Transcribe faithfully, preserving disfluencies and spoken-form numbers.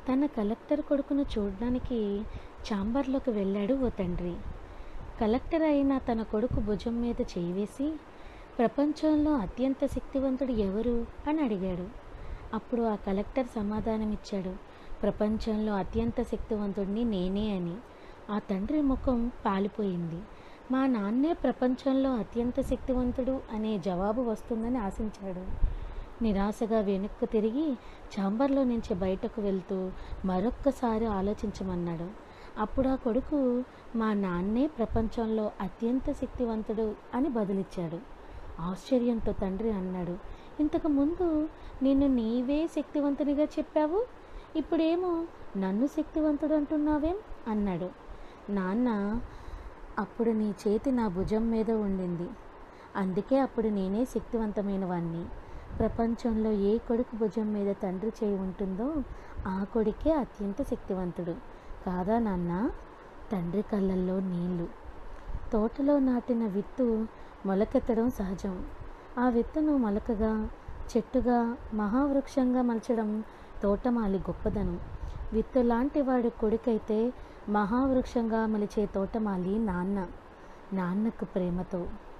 తన కలెక్టర్ కొడుకును చూడ్డానికి ఛాంబర్లోకి వెళ్ళాడు ఓ తండ్రి. కలెక్టర్ అయిన తన కొడుకు భుజం మీద చేయి వేసి, ప్రపంచంలో అత్యంత శక్తివంతుడు ఎవరు అని అడిగాడు. అప్పుడు ఆ కలెక్టర్ సమాధానమిచ్చాడు, ప్రపంచంలో అత్యంత శక్తివంతుడిని నేనే అని. ఆ తండ్రి ముఖం పాలిపోయింది. మా నాన్నే ప్రపంచంలో అత్యంత శక్తివంతుడు అనే జవాబు వస్తుందని ఆశించాడు. నిరాశగా వెనక్కు తిరిగి ఛాంబర్లో నుంచి బయటకు వెళ్తూ మరొక్కసారి ఆలోచించమన్నాడు. అప్పుడు ఆ కొడుకు, మా నాన్నే ప్రపంచంలో అత్యంత శక్తివంతుడు అని బదులిచ్చాడు. ఆశ్చర్యంతో తండ్రి అన్నాడు, ఇంతకు ముందు నిన్ను నీవే శక్తివంతునిగా చెప్పావు, ఇప్పుడేమో నన్ను శక్తివంతుడు అంటున్నావేం అన్నాడు. నాన్న, అప్పుడు నీ చేతి నా భుజం మీద ఉండింది, అందుకే అప్పుడు నేనే శక్తివంతమైన వాణ్ణి. ప్రపంచంలో ఏ కొడుకు భుజం మీద తండ్రి చేయి ఉంటుందో ఆ కొడుకే అత్యంత శక్తివంతుడు కాదా నాన్న? తండ్రి కళ్ళల్లో నీళ్లు. తోటలో నాటిన విత్తు మొలకెత్తడం సహజం. ఆ విత్తును మొలకగా, చెట్టుగా, మహావృక్షంగా మలచడం తోటమాలి గొప్పదనం. విత్తు లాంటి వాడి కొడుకైతే మహావృక్షంగా మలిచే తోటమాలి నాన్న. నాన్నకు ప్రేమతో